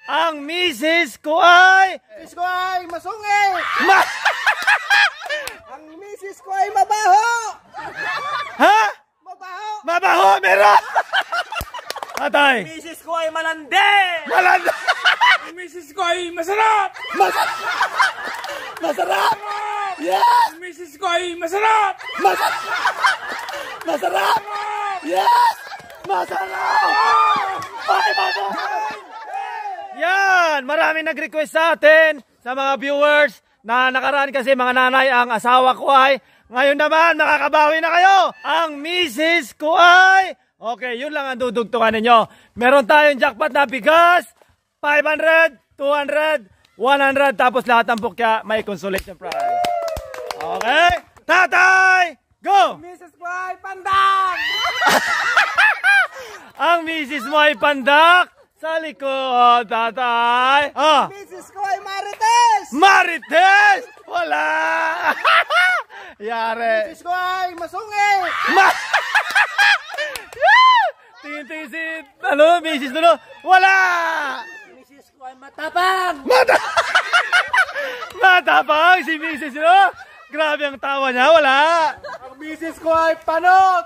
Ang misis ko ay... Misis ko ay masungit! Ang misis ko ay mabaho! Ha? Mabaho! Mabaho, meron! Tatay! Misis ko ay malandi! Malanda! Ang misis ko ay masarap! Masarap! Yes! Ang misis ko ay masarap! Masarap! Yes! Masarap! Ay, masarap! Yan! Maraming nag-request sa atin, sa mga viewers, na nakaraan kasi mga nanay ang asawa ko ay, ngayon naman makakabawi na kayo! Ang misis ko ay... Okay, yun lang ang dudugtungan ninyo. Meron tayong jackpot na bigas, 500, 200, 100, tapos lahat ng bukya may consolation prize. Okay? Tatay! Go! Misis ko ay pandak! Ang misis mo ay pandak sa likod, tatay. Ah! Misis ko ay marites! Marites! Wala! Yari. Misis ko ay masungit! Tingin-tingin si, ano, misis doon. Wala! Misis ko ay matapang! Matapang si misis, no? Grabe ang tawa niya, wala. Ang misis ko ay panot!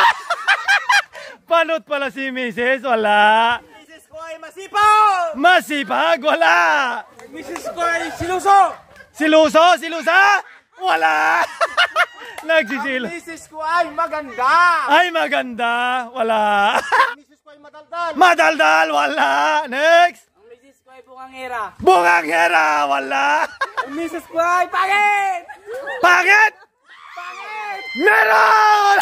Panot pala si misis, wala. Misis ko ay masipag! Masipag, wala. Ang misis ko ay siluso! Siluso, silusa, wala. Nagsisilo. Misis ko ay maganda! Ay, maganda, wala. Ang misis ko ay madaldal! Madaldal, wala. Next. Ang misis ko ay bungangera! Bunganghera, wala. Ang misis ko ay pangit! Pangit! Pangit! Meron!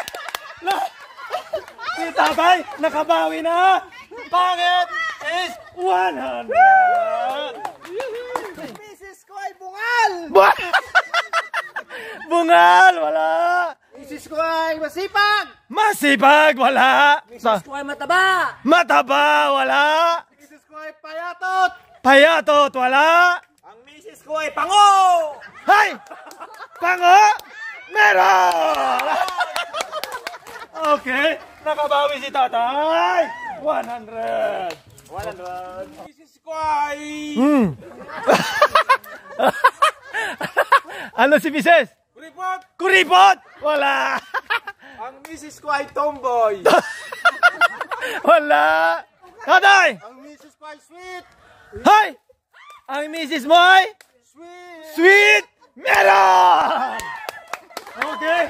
Si tatay, nakabawi na. Pangit is 100. Ang misis ko ay bungal! Bungal, wala. Misis ko ay masipag! Masipag, wala. Misis ko ay mataba! Mataba, wala. Misis ko ay payatot! Payatot, wala. Ang misis ko ay pango! Hay! Pango! Meron! Okay, nakabawi si tatay. 100. 100. Misis ko ay... Ano si misis? Kuripot! Kuripot! Wala. Ang misis ko ay tomboy! Wala. Tatay! Ang misis ko ay sweet! Hay! Ang misis mo ay Sweet! sweet! Meron! Okay.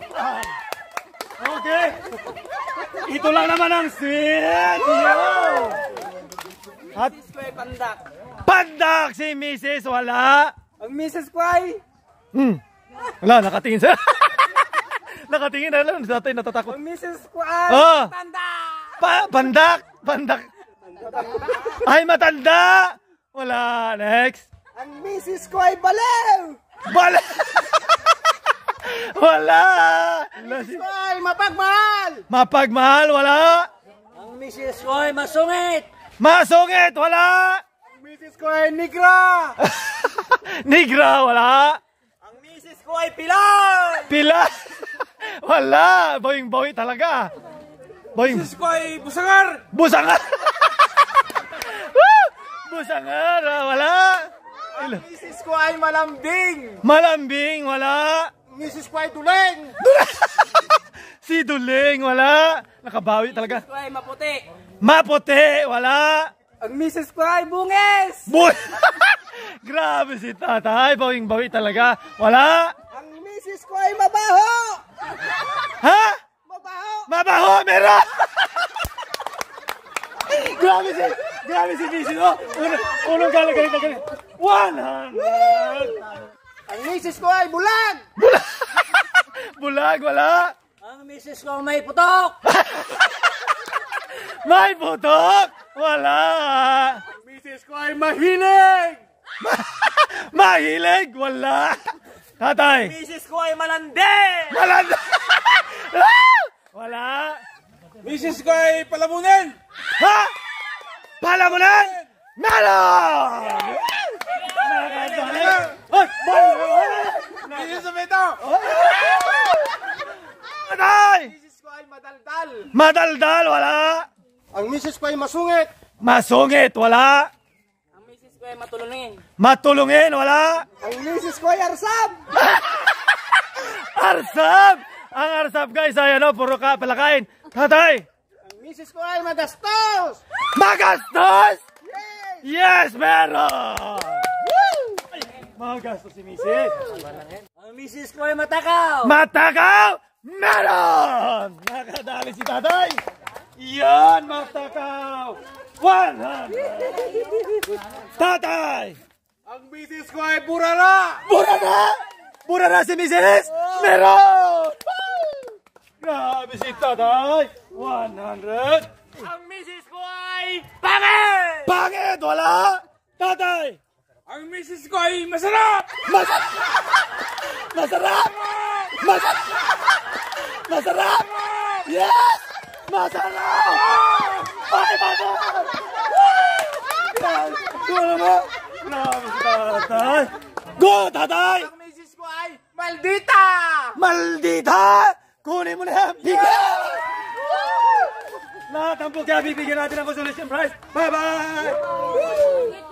Okay. Ito lang naman ang sweet. Yo! At Misis ko ay pandak! pandak si misis, wala. Ang misis ko ay... Wala, nakatingin siya. Nakatingin na lang, dati natatakot. Ang misis ko ay... Ah. Pandak! Pandak! Pandak! Ay, matanda! Wala, next. Ang misis ko ay balew! Bala! Wala! Misis ko ay mapagmahal! Mapagmahal, wala. Ang misis ko ay masungit! Masungit, wala. Ang misis ko ay nigra! Nigra, wala. Ang misis ko ay pilay! Pila. Wala. Boing-boing talaga. Boing. Misis ko ay busangar! Busangar. Busangar, wala. Ang misis ko ay malambing! Malambing, wala. Ang misis ko ay duleng! Si Duling, wala. Nakabawi talaga. Misis ko ay maputi! Maputi, wala. Ang misis ko ay bungis! Grabe si tatay. Bawing-bawi talaga. Wala. Ang misis ko ay mabaho! Ha? Mabaho! Mabaho, meron. Grabe si Missy, no? Unong galing. 100. Ang misis ko ay bulag! Bulag, wala. Ang misis ko may putok! May putok. Wala. Ang misis ko ay mahilig! Mahilig, wala. Tatay. Ang misis ko ay malandi! Malanda. Wala. Misis ko ay palamunin! Ha? Palamunan? Meron! Hoy! Misis ko ito! Tatay! Misis ko ay madaldal! Madaldal, wala. Ang misis ko ay masungit! Masungit, wala. ay matulungin. Matulungin, wala? Ang misis ko ay arsab. Arsab! Ang arsab guys ay ano, puro palakain. Tatay! Ang misis ko ay magastos. Magastos! Yes, meron! Ay, magastos si misis. Ang misis ko ay matakaw. Matakaw! Meron! Nakadali si tatay. Yan, matakaw. 100! Tatay! Ang misis ko ay burara. Burara! Burara si misis! Meron! Grabe si tatay! 100! Ang misis ko ay pangit. Pangit! Wala! Tatay! Ang misis ko ay masarap. Masarap! Masarap! Masarap! Masarap! Yes! Masarap! Ay, masarap! Grabe mo! Grabe si tatay! Go, tatay! Ang misis ko ay maldita. Maldita! Kunin mo na yan! Bigyan! Lahat ang kaya bibigyan natin ng consolation prize! Bye-bye!